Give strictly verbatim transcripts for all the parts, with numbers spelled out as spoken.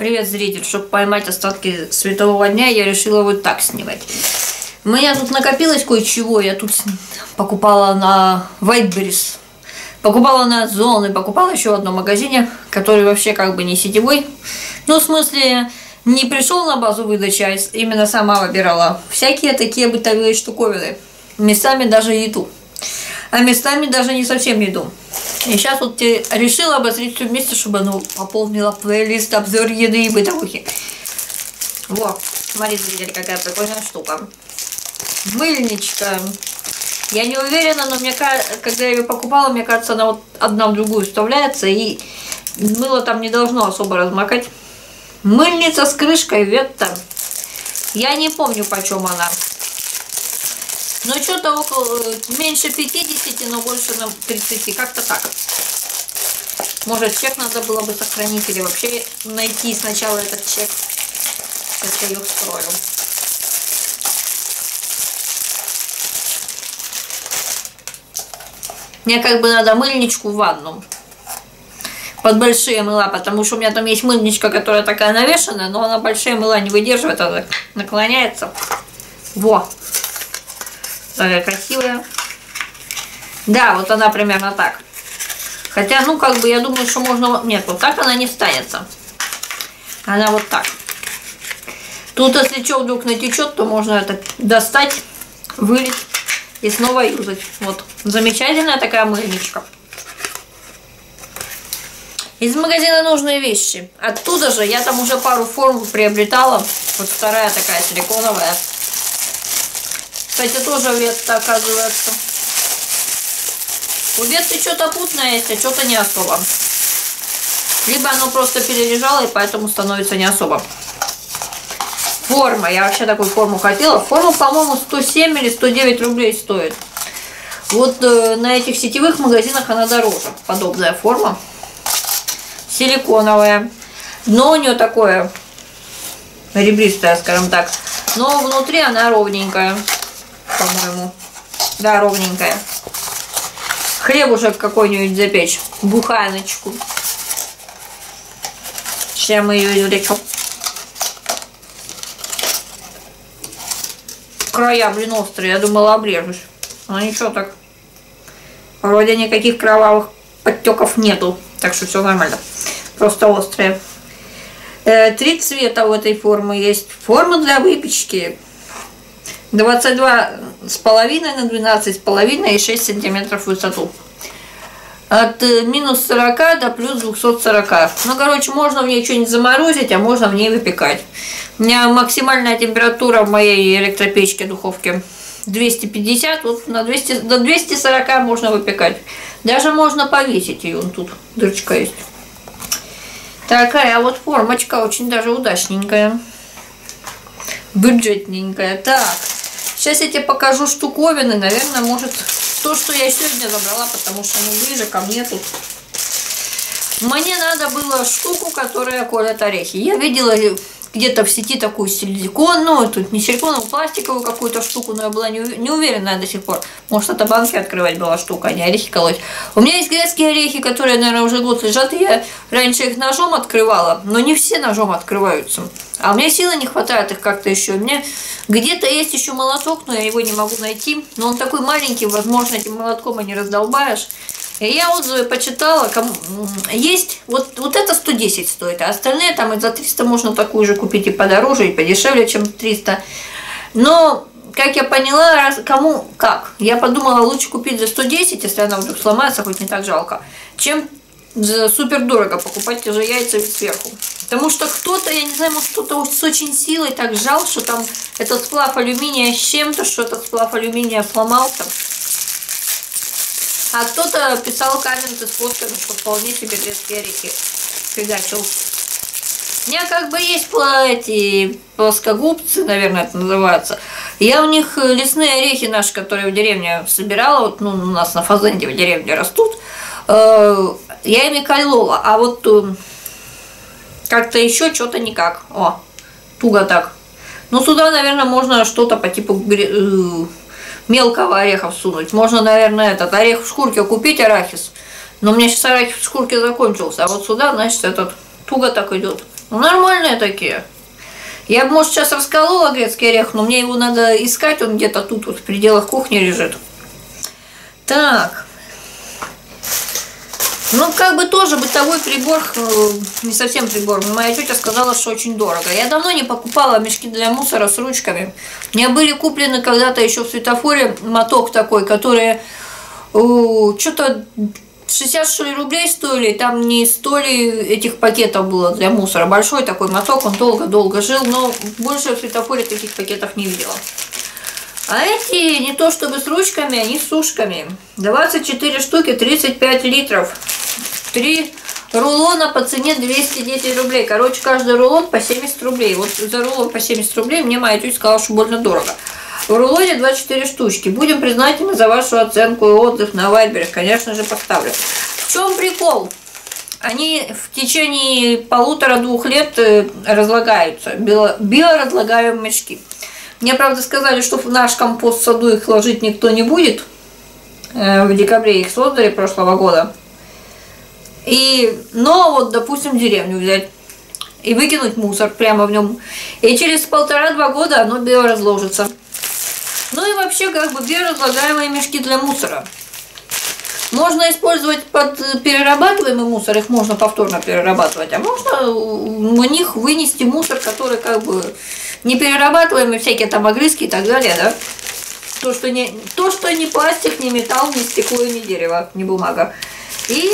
Привет, зритель! Чтобы поймать остатки светового дня, я решила вот так снимать. У меня тут накопилось кое-чего. Я тут покупала на Wildberries, покупала на Озон, покупала еще в одном магазине, который вообще как бы не сетевой. Ну, в смысле, не пришел на базу выдачи, а именно сама выбирала. Всякие такие бытовые штуковины. Местами даже еду. А местами даже не совсем еду. И сейчас вот решила обозреть все вместе, чтобы оно пополнило плейлист обзор еды и бытовухи. Вот, смотри, зрители, какая прикольная штука. Мыльничка. Я не уверена, но мне кажется, когда я ее покупала, мне кажется, она вот одна в другую вставляется, и мыло там не должно особо размокать. Мыльница с крышкой Ветта. Я не помню, почем она. Но что-то около меньше пятидесяти, но больше на тридцати, как-то так. Может, чек надо было бы сохранить или вообще найти сначала этот чек. Сейчас я ее вскрою. Мне как бы надо мыльничку в ванну. Под большие мыла, потому что у меня там есть мыльничка, которая такая навешенная, но она большие мыла не выдерживает, она наклоняется. Во! Такая красивая. Да, вот она примерно так. Хотя, ну, как бы, я думаю, что можно... Нет, вот так она не встанется. Она вот так. Тут, если что вдруг натечет, то можно это достать, вылить и снова юзать. Вот. Замечательная такая мыльничка. Из магазина нужные вещи. Оттуда же я там уже пару форм приобретала. Вот вторая такая силиконовая. Кстати, тоже Ветта, оказывается. У Ветты что-то путное есть, а что-то не особо. Либо оно просто перележало, и поэтому становится не особо. Форма. Я вообще такую форму хотела. Форма, по-моему, сто семь или сто девять рублей стоит. Вот э, на этих сетевых магазинах она дороже. Подобная форма. Силиконовая. Дно у нее такое ребристое, скажем так. Но внутри она ровненькая. По-моему. Да, ровненькая. Хлебушек какой-нибудь запечь. Буханочку. Сейчас мы ее извлечем. Края, блин, острые. Я думала, обрежешь. Но ничего так. Вроде никаких кровавых подтеков нету. Так что все нормально. Просто острые. Э, три цвета у этой формы есть. Форма для выпечки. двадцать два с половиной на двенадцать с половиной и шесть сантиметров в высоту. От минус сорока до плюс двухсот сорока. Ну, короче, можно в ней что-нибудь заморозить, а можно в ней выпекать. У меня максимальная температура в моей электропечке, духовке двести пятьдесят. Вот на двести, до двухсот сорока можно выпекать. Даже можно повесить ее. Вон тут дырочка есть. Такая вот формочка, очень даже удачненькая. Бюджетненькая. Так. Сейчас я тебе покажу штуковины, наверное, может, то, что я сегодня забрала, потому что они ближе ко мне тут. Мне надо было штуку, которая колет орехи. Я видела где-то в сети такую силиконную, тут не силиконовую, пластиковую какую-то штуку, но я была не, не уверена до сих пор. Может, это банки открывать была штука, а не орехи колоть. У меня есть грецкие орехи, которые, наверное, уже год лежат, и я раньше их ножом открывала, но не все ножом открываются. А у меня силы не хватает их как-то еще. У меня где-то есть еще молоток, но я его не могу найти. Но он такой маленький, возможно, этим молотком и не раздолбаешь. И я отзывы почитала. Кому... Есть, вот, вот это сто десять стоит, а остальные там и за триста можно такую же купить и подороже, и подешевле, чем триста. Но, как я поняла, раз, кому как. Я подумала, лучше купить за сто десять, если она вдруг сломается, хоть не так жалко, чем за супер дорого покупать те же яйца сверху. Потому что кто-то, я не знаю, может кто-то с очень силой так сжал, что там этот сплав алюминия с чем-то, что этот сплав алюминия сломался. А кто-то писал комменты с фотками, что вполне себе грецкие орехи фигачил. У меня как бы есть эти плоскогубцы, наверное, это называется. Я у них лесные орехи наши, которые в деревне собирала, вот, ну, у нас на Фазенде в деревне растут, э, я ими колола, а вот э, как-то еще что-то никак. О, туго так. Ну, сюда, наверное, можно что-то по типу э, мелкого ореха всунуть. Можно, наверное, этот орех в шкурке купить, арахис. Но у меня сейчас арахис в шкурке закончился. А вот сюда, значит, этот туго так идет. Нормальные такие. Я бы, может, сейчас расколола грецкий орех, но мне его надо искать, он где-то тут вот в пределах кухни лежит. Так. Ну, как бы тоже бытовой прибор, не совсем прибор. Моя тетя сказала, что очень дорого. Я давно не покупала мешки для мусора с ручками. У меня были куплены когда-то еще в светофоре моток такой, который что-то шестьдесят что ли рублей стоили. Там не сто ли этих пакетов было для мусора. Большой такой моток, он долго-долго жил, но больше в светофоре таких пакетов не видела. А эти не то чтобы с ручками, они с сушками. двадцать четыре штуки, тридцать пять литров. Три рулона по цене двести десять рублей. Короче, каждый рулон по семьдесят рублей. Вот за рулон по семьдесят рублей мне моя тетя сказала, что больно дорого. В рулоне двадцать четыре штучки. Будем признательны за вашу оценку и отзыв на Вайбере. Конечно же, поставлю. В чем прикол? Они в течение полутора-двух лет разлагаются. Биоразлагаемые мешки. Мне, правда, сказали, что в наш компост в саду их ложить никто не будет. В декабре их создали прошлого года. И, но вот, допустим, деревню взять и выкинуть мусор прямо в нем. И через полтора-два года оно биоразложится. Ну и вообще, как бы, биоразлагаемые мешки для мусора. Можно использовать под перерабатываемый мусор, их можно повторно перерабатывать, а можно у них вынести мусор, который как бы не перерабатываемый, всякие там огрызки и так далее, да. То, что не, то, что не пластик, не металл, не стекло, не дерево, не бумага. И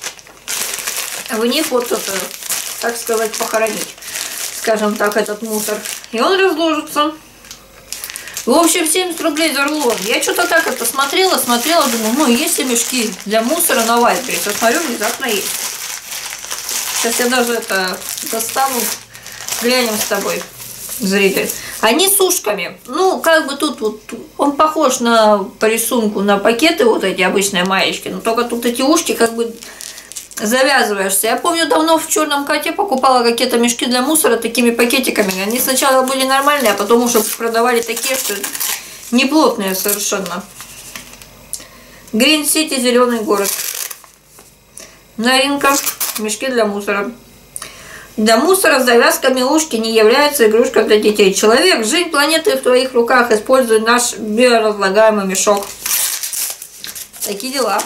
в них вот это, так сказать, похоронить, скажем так, этот мусор. И он разложится. В общем, семьдесят рублей за рулон. Я что-то так это смотрела, смотрела, думаю, ну, есть ли мешки для мусора на Вайбере. Посмотрю, внезапно есть. Сейчас я даже это достану, глянем с тобой, зритель. Они с ушками. Ну, как бы тут вот, он похож на, по рисунку на пакеты вот эти обычные маечки, но только тут эти ушки как бы завязываешься. Я помню, давно в Черном коте покупала какие-то мешки для мусора такими пакетиками. Они сначала были нормальные, а потом уже продавали такие, что неплотные совершенно. Green City, зеленый город. Новинка. Мешки для мусора. Для мусора с завязками ушки не является игрушкой для детей. Человек, жизнь планеты в твоих руках. Используй наш биоразлагаемый мешок. Такие дела.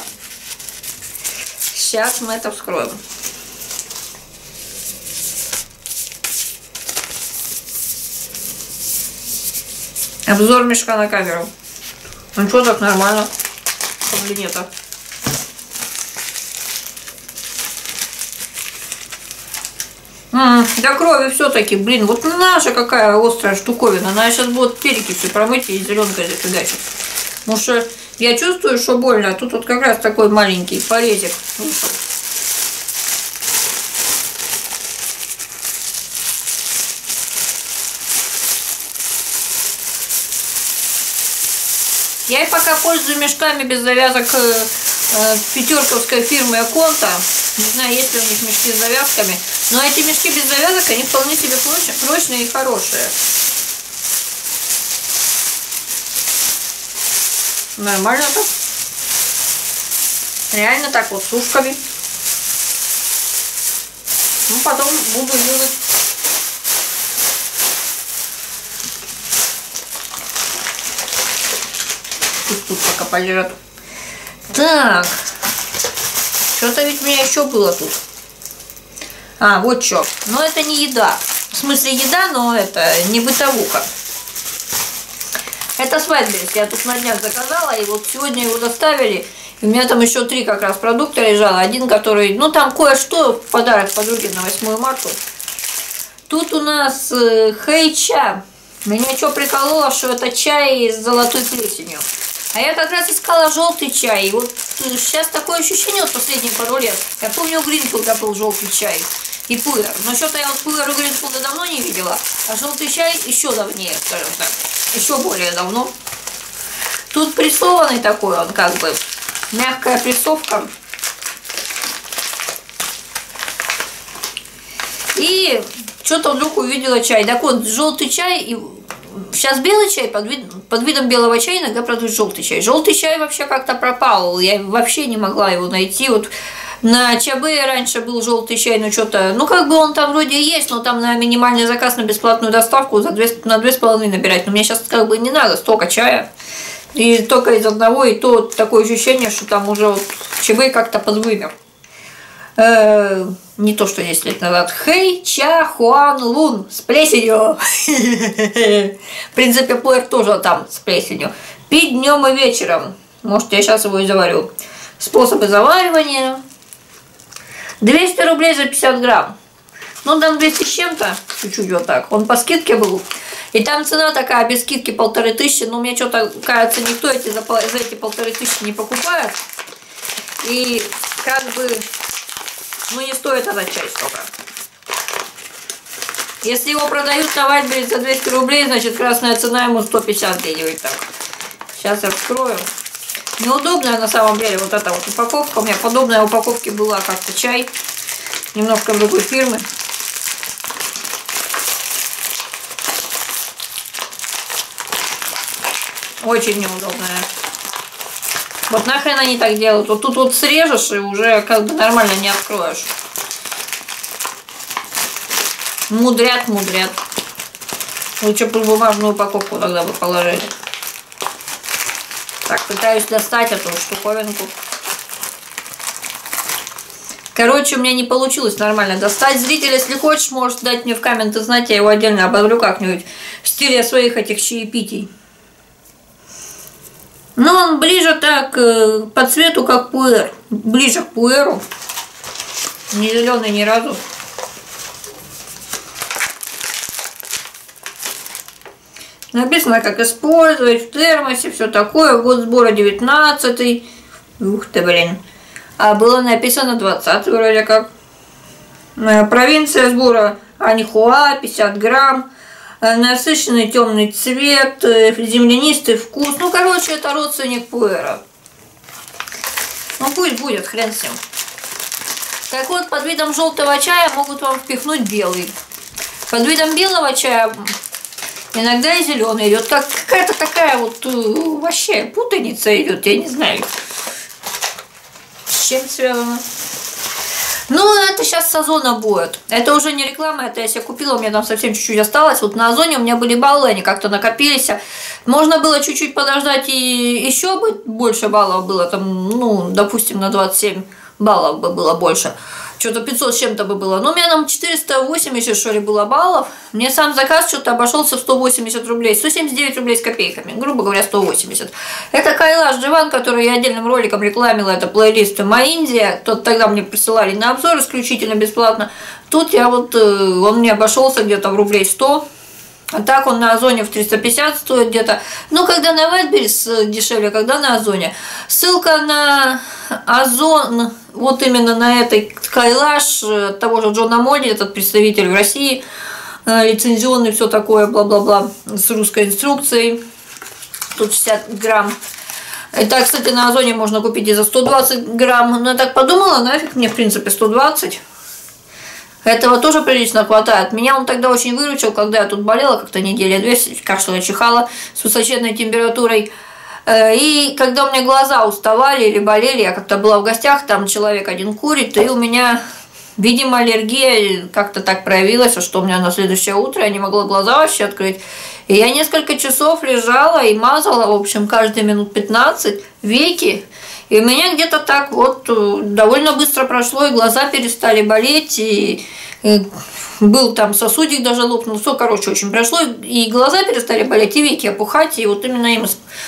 Сейчас мы это вскроем. Обзор мешка на камеру. Ну что, так нормально. Кабинета. М-м, до крови все-таки, блин, вот наша какая острая штуковина. Она сейчас будет перекисью промыть и зеленкой зафигачить. Потому что я чувствую, что больно, а тут вот как раз такой маленький порезик вышел. Я и пока пользуюсь мешками без завязок э, э, пятерковской фирмы Аконта. Не знаю, есть ли у них мешки с завязками. Но эти мешки без завязок, они вполне себе прочные и хорошие. Нормально так. Реально так вот с ушками. Ну, потом буду делать. Пусть тут пока полежат. Так. Что-то ведь у меня еще было тут. А, вот что. Но это не еда. В смысле еда, но это не бытовуха. Это с Вайберис. Я тут на днях заказала, и вот сегодня его доставили. И у меня там еще три как раз продукта лежало. Один, который, ну там кое-что в подарок подруге на восьмое марта. Тут у нас э, хэйча. Меня что прикололо, что это чай с золотой плесенью. А я как раз искала желтый чай. И вот сейчас такое ощущение вот последние пару лет. Я помню, у Гринфилда был желтый чай. И пуэр. Но что-то я вот пуэр у Гринфилда давно не видела. А желтый чай еще давнее, скажем так. Еще более давно. Тут прессованный такой он, как бы. Мягкая прессовка. И что-то вдруг увидела чай. Так вот, желтый чай и... Сейчас белый чай, под, вид, под видом белого чая иногда продают желтый чай. Желтый чай вообще как-то пропал, я вообще не могла его найти. Вот На ЧБ раньше был желтый чай, но что-то, ну как бы он там вроде есть, но там на минимальный заказ на бесплатную доставку за две, на две с половиной набирать. Но мне сейчас как бы не надо столько чая. И только из одного, и то такое ощущение, что там уже вот ЧБ как-то подвымер. Э, не то, что десять лет назад. Хэй Ча Хуан Лун с плесенью. В принципе, пуэр тоже там с плесенью. Пить днем и вечером. Может, я сейчас его и заварю. Способы заваривания. двести рублей за пятьдесят грамм. Ну, там двести с чем-то. Чуть-чуть вот так. Он по скидке был. И там цена такая, без скидки полторы тысячи. Но мне что-то, кажется, никто эти, за, за эти полторы тысячи не покупает. И как бы, ну, не стоит этот чай столько. Если его продают на Wildberries за двести рублей, значит, красная цена ему сто пятьдесят где-нибудь так. Сейчас я вскрою. Неудобная на самом деле вот эта вот упаковка. У меня подобная упаковки была как-то чай. Немножко другой фирмы. Очень неудобная. Вот нахрен они так делают. Вот тут вот срежешь и уже как бы нормально не откроешь. Мудрят, мудрят. Лучше бы бумажную упаковку тогда бы положили. Так, пытаюсь достать эту штуковинку. Короче, у меня не получилось нормально достать. Зритель, если хочешь, может дать мне в комменты знать, я его отдельно ободрю как-нибудь в стиле своих этих чаепитий. Но он ближе так по цвету, как пуэр. Ближе к пуэру. Не зеленый ни разу. Написано, как использовать в термосе, все такое. Год сбора девятнадцатый. Ух ты, блин. А было написано двадцатый вроде как. Провинция сбора Аньхуа, пятьдесят грамм. Насыщенный темный цвет, землянистый вкус. Ну, короче, это родственник пуэра. Ну, пусть будет, хрен с ним. Так вот, под видом желтого чая могут вам впихнуть белый. Под видом белого чая иногда и зеленый идет. Как какая-то такая вот вообще путаница идет, я не знаю, с чем связано. Ну, это сейчас с Озона будет. Это уже не реклама, это я себе купила, у меня там совсем чуть-чуть осталось. Вот на Озоне у меня были баллы, они как-то накопились. Можно было чуть-чуть подождать и еще бы больше баллов было. Там, ну, допустим, на двадцать семь баллов бы было больше. Что-то пятьсот с чем-то бы было. Но у меня там четыреста восемьдесят, что ли, было баллов. Мне сам заказ что-то обошелся в сто восемьдесят рублей. сто семьдесят девять рублей с копейками. Грубо говоря, сто восемьдесят. Это Кайлаш Дживан, который я отдельным роликом рекламила. Это плейлист Маиндия. Тот тогда мне присылали на обзор исключительно бесплатно. Тут я вот, он мне обошелся где-то в рублей сто. А так он на Озоне в триста пятьдесят стоит где-то. Ну, когда на Wildberries дешевле, когда на Озоне. Ссылка на Озон, вот именно на этой Кайлаш, того же Джона Молли, этот представитель в России, лицензионный, все такое, бла-бла-бла, с русской инструкцией. Тут шестьдесят грамм. Это, кстати, на Озоне можно купить и за сто двадцать грамм. Но я так подумала, нафиг мне, в принципе, сто двадцать. Этого тоже прилично хватает. Меня он тогда очень выручил, когда я тут болела как-то неделя-две, кашляла, чихала с высоченной температурой. И когда у меня глаза уставали или болели, я как-то была в гостях, там человек один курит, и у меня, видимо, аллергия как-то так проявилась, что у меня на следующее утро я не могла глаза вообще открыть. И я несколько часов лежала и мазала, в общем, каждые минут пятнадцать веки. И у меня где-то так вот довольно быстро прошло, и глаза перестали болеть, и, и был там сосудик даже лопнул, все, короче, очень прошло, и глаза перестали болеть, и веки опухать, и вот именно им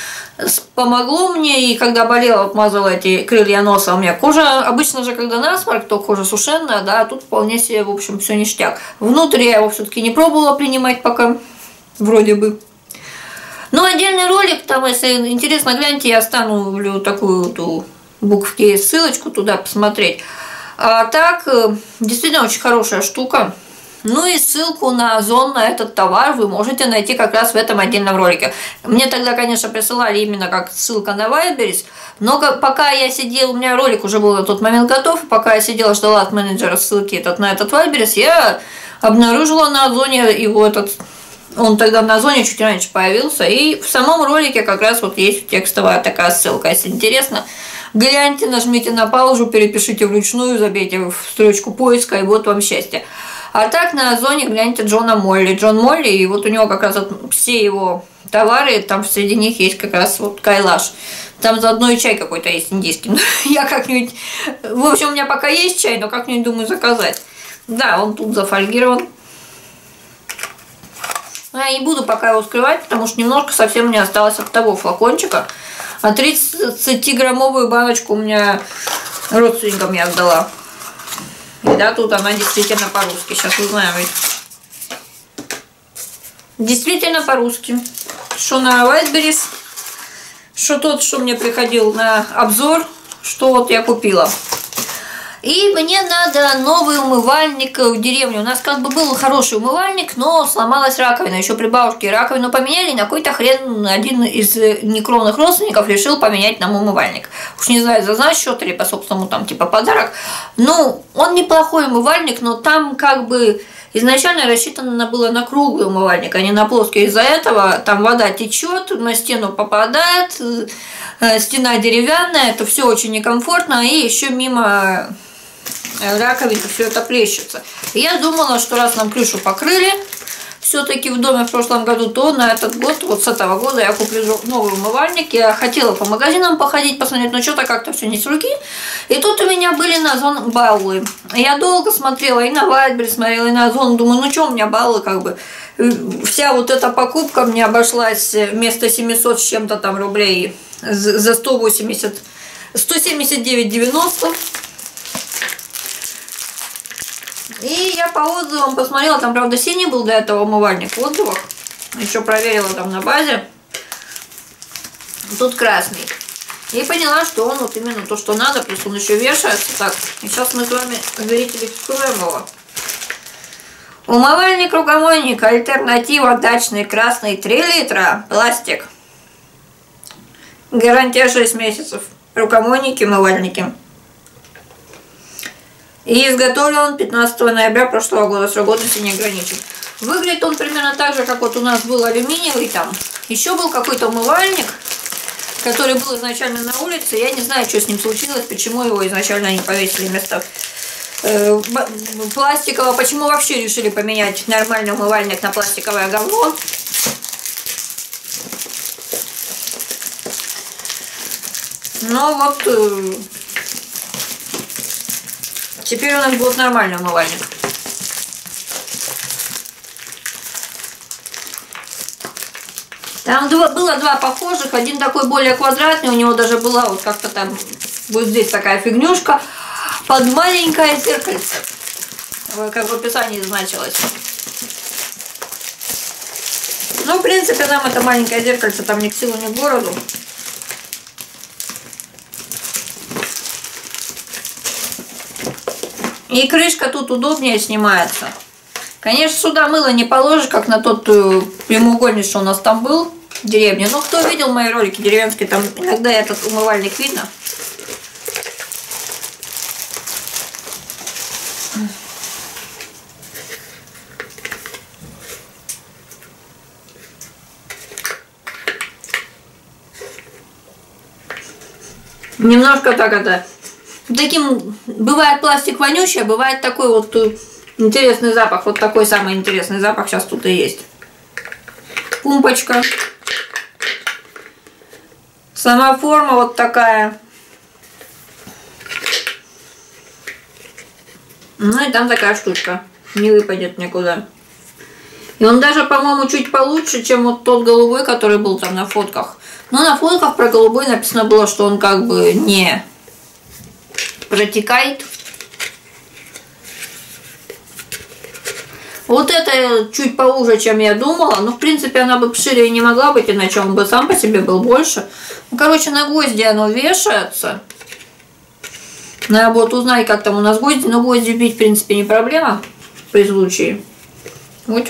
помогло мне, и когда болела, вот мазала эти крылья носа, у меня кожа, обычно же, когда насморк, то кожа сушеная, да, а тут вполне себе, в общем, все ништяк. Внутрь я его все-таки не пробовала принимать пока, вроде бы. Ну, отдельный ролик, там, если интересно, гляньте, я оставлю такую вот буквки, ссылочку туда посмотреть. А так, действительно очень хорошая штука. Ну и ссылку на Озон, на этот товар вы можете найти как раз в этом отдельном ролике. Мне тогда, конечно, присылали именно как ссылка на Wildberries, но пока я сидела, у меня ролик уже был на тот момент готов, пока я сидела, ждала от менеджера ссылки этот, на этот Wildberries, я обнаружила на Озоне его этот... Он тогда на Озоне чуть раньше появился, и в самом ролике как раз вот есть текстовая такая ссылка. Если интересно, гляньте, нажмите на паузу, перепишите вручную, забейте в строчку поиска, и вот вам счастье. А так на Озоне гляньте Джона Молли. Джон Молли, и вот у него как раз вот все его товары, там среди них есть как раз вот Кайлаш. Там заодно и чай какой-то есть индийский. Я как-нибудь... В общем, у меня пока есть чай, но как-нибудь думаю заказать. Да, он тут зафольгирован. Я не буду пока его скрывать, потому что немножко совсем не осталось от того флакончика. А тридцатиграммовую баночку у меня родственникам я отдала. И да, тут она действительно по-русски. Сейчас узнаем. Действительно по-русски. Что на Wildberries, что тот, что мне приходил на обзор, что вот я купила. И мне надо новый умывальник в деревню. У нас как бы был хороший умывальник, но сломалась раковина. Еще при бабушке раковину поменяли, на какой-то хрен один из некровных родственников решил поменять нам умывальник. Уж не знаю, за наш счет или по собственному там типа подарок. Ну, он неплохой умывальник, но там как бы изначально рассчитано было на круглый умывальник, а не на плоский. Из-за этого там вода течет, на стену попадает, стена деревянная, это все очень некомфортно, и еще мимо раковинки все это плещется. И я думала, что раз нам крышу покрыли все-таки в доме в прошлом году, то на этот год, вот с этого года я куплю новый умывальник. Я хотела по магазинам походить, посмотреть, но что-то как-то все не с руки. И тут у меня были на Озон баллы. Я долго смотрела и на Wildberries смотрела, и на Озон. Думаю, ну что у меня баллы, как бы. Вся вот эта покупка мне обошлась вместо семисот с чем-то там рублей за сто восемьдесят, сто семьдесят девять девяносто. И я по отзывам посмотрела, там, правда, синий был до этого умывальник в отзывах. Еще проверила там на базе. Тут красный. И поняла, что он вот именно то, что надо, плюс он еще вешается. Так, и сейчас мы с вами, зрители, вскроем его. Умывальник, рукомойник, альтернатива, дачный, красный, три литра, пластик. Гарантия шесть месяцев. Рукомойники, умывальники. И изготовлен он пятнадцатого ноября прошлого года, срок годности не ограничен. Выглядит он примерно так же, как вот у нас был алюминиевый там. Еще был какой-то умывальник, который был изначально на улице. Я не знаю, что с ним случилось, почему его изначально не повесили вместо э, пластикового. Почему вообще решили поменять нормальный умывальник на пластиковое говно. Но вот... Э, Теперь у нас будет нормальный умывальник. Там два, было два похожих. Один такой более квадратный. У него даже была вот как-то там вот здесь такая фигнюшка. Под маленькое зеркальце. Как в описании значилось. Ну, в принципе, нам это маленькое зеркальце там ни к силу, ни к городу. И крышка тут удобнее снимается. Конечно, сюда мыло не положишь, как на тот прямоугольник, что у нас там был в деревне. Но кто видел мои ролики деревенские, там иногда этот умывальник видно. Немножко так это... Таким бывает пластик вонючий, а бывает такой вот интересный запах. Вот такой самый интересный запах сейчас тут и есть. Пумпочка. Сама форма вот такая. Ну и там такая штучка. Не выпадет никуда. И он даже, по-моему, чуть получше, чем вот тот голубой, который был там на фотках. Но на фотках про голубой написано было, что он как бы не... протекает. Вот это чуть поуже, чем я думала. Но, в принципе, она бы шире и не могла быть, иначе он бы сам по себе был больше. Ну, короче, на гвозди оно вешается. Надо будет узнать, как там у нас гвозди. Но гвозди бить, в принципе, не проблема при случае. Вот.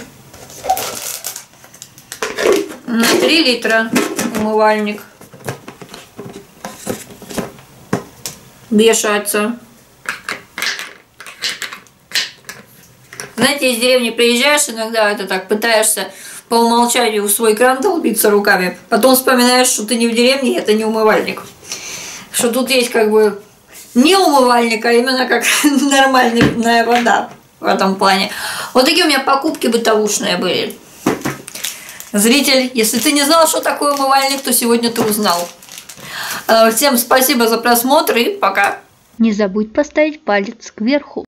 На три литра умывальник. Вешается. Знаете, из деревни приезжаешь, иногда это так пытаешься по умолчанию в свой кран долбиться руками, потом вспоминаешь, что ты не в деревне, это не умывальник. что тут есть как бы не умывальник, а именно как нормальная вода в этом плане. Вот такие у меня покупки бытовушные были. Зритель, если ты не знал, что такое умывальник, то сегодня ты узнал. Всем спасибо за просмотр и пока. Не забудь поставить палец кверху.